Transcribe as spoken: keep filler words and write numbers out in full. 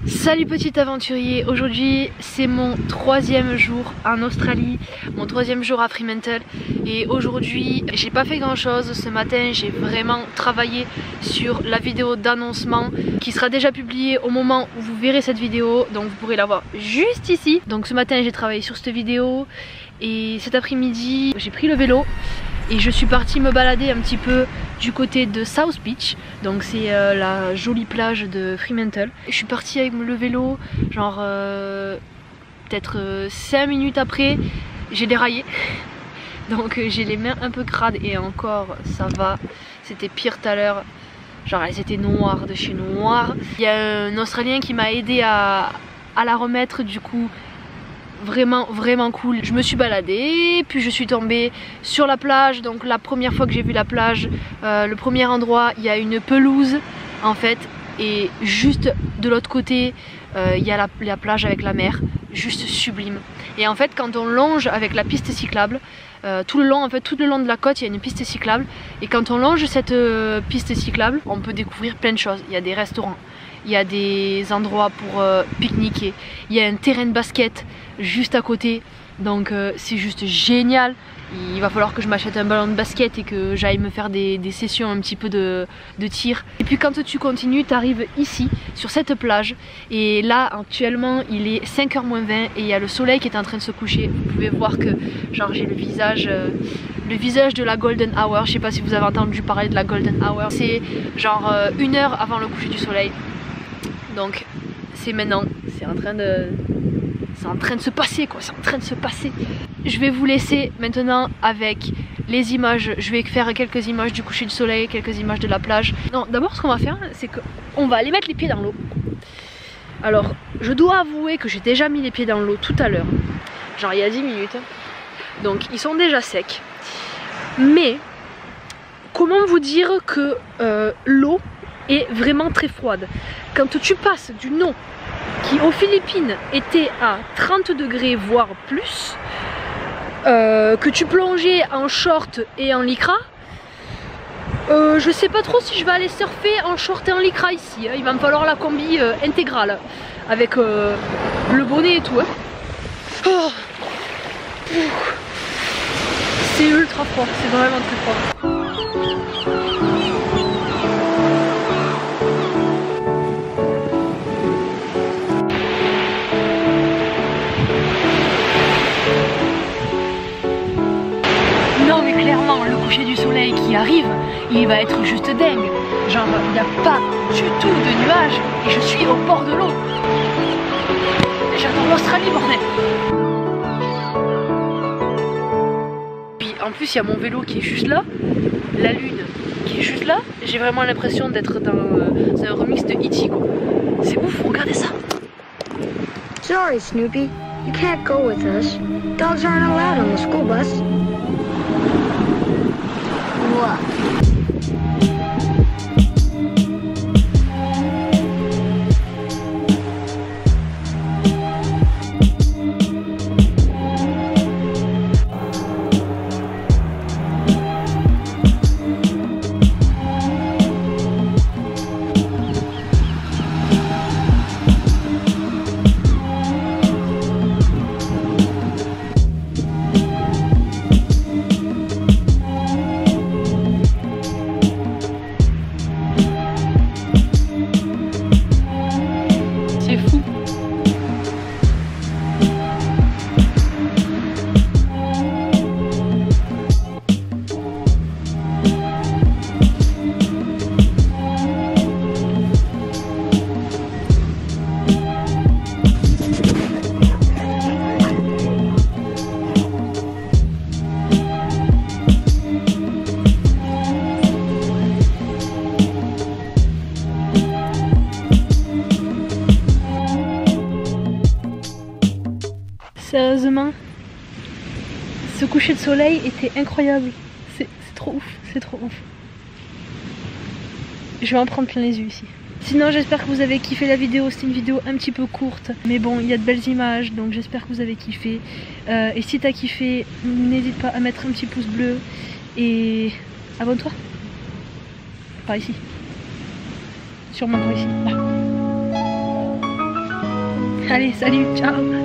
Salut petit aventurier, aujourd'hui c'est mon troisième jour en Australie, mon troisième jour à Fremantle et aujourd'hui j'ai pas fait grand chose. Ce matin j'ai vraiment travaillé sur la vidéo d'annoncement qui sera déjà publiée au moment où vous verrez cette vidéo, donc vous pourrez la voir juste ici. Donc ce matin j'ai travaillé sur cette vidéo et cet après-midi j'ai pris le vélo et je suis partie me balader un petit peu du côté de South Beach, donc c'est euh, la jolie plage de Fremantle. Je suis partie avec le vélo, genre euh, peut-être euh, cinq minutes après, j'ai déraillé. Donc euh, j'ai les mains un peu crades et encore ça va, c'était pire tout à l'heure. Genre elles étaient noires de chez noir. Il y a un Australien qui m'a aidé à, à la remettre, du coup vraiment vraiment cool. Je me suis baladée, puis je suis tombée sur la plage. Donc la première fois que j'ai vu la plage, euh, le premier endroit, il y a une pelouse en fait, et juste de l'autre côté euh, il y a la, la plage avec la mer, juste sublime. Et en fait quand on longe avec la piste cyclable, euh, tout le long en fait tout le long de la côte il y a une piste cyclable, et quand on longe cette euh, piste cyclable on peut découvrir plein de choses. Il y a des restaurants, il y a des endroits pour euh, pique-niquer, il y a un terrain de basket juste à côté, donc euh, c'est juste génial. Il va falloir que je m'achète un ballon de basket et que j'aille me faire des, des sessions un petit peu de, de tir. Et puis quand tu continues, tu arrives ici sur cette plage, et là actuellement il est cinq heures moins vingt et il y a le soleil qui est en train de se coucher. Vous pouvez voir que genre j'ai le visage euh, le visage de la golden hour. Je sais pas si vous avez entendu parler de la golden hour, c'est genre euh, une heure avant le coucher du soleil. Donc c'est maintenant, c'est en train de c'est en train de se passer quoi, c'est en train de se passer. Je vais vous laisser maintenant avec les images. Je vais faire quelques images du coucher du soleil, quelques images de la plage. Non, d'abord ce qu'on va faire, c'est qu'on va aller mettre les pieds dans l'eau. Alors, je dois avouer que j'ai déjà mis les pieds dans l'eau tout à l'heure, genre il y a dix minutes. Donc ils sont déjà secs. Mais comment vous dire que euh, l'eau est vraiment très froide. Quand tu passes d'une eau qui aux Philippines était à trente degrés voire plus, euh, que tu plongeais en short et en lycra, euh, je sais pas trop si je vais aller surfer en short et en lycra ici, hein. Il va me falloir la combi euh, intégrale avec euh, le bonnet et tout, hein. Oh. C'est ultra froid, c'est vraiment très froid. Clairement, le coucher du soleil qui arrive, il va être juste dingue. Genre, il n'y a pas du tout de nuages et je suis au bord de l'eau. J'adore l'Australie, bordel. Puis en plus, il y a mon vélo qui est juste là, la lune qui est juste là. J'ai vraiment l'impression d'être dans euh, un remix de E T quoi. C'est ouf, regardez ça. Sorry, Snoopy, you can't go with us. Dogs aren't allowed on the school bus. What? Sérieusement, ce coucher de soleil était incroyable. C'est trop ouf, c'est trop ouf. Je vais en prendre plein les yeux ici. Sinon j'espère que vous avez kiffé la vidéo. C'est une vidéo un petit peu courte, mais bon il y a de belles images, donc j'espère que vous avez kiffé. Euh, et si t'as kiffé, n'hésite pas à mettre un petit pouce bleu et abonne-toi. Par ici. Sûrement par ici. Là. Allez, salut, ciao.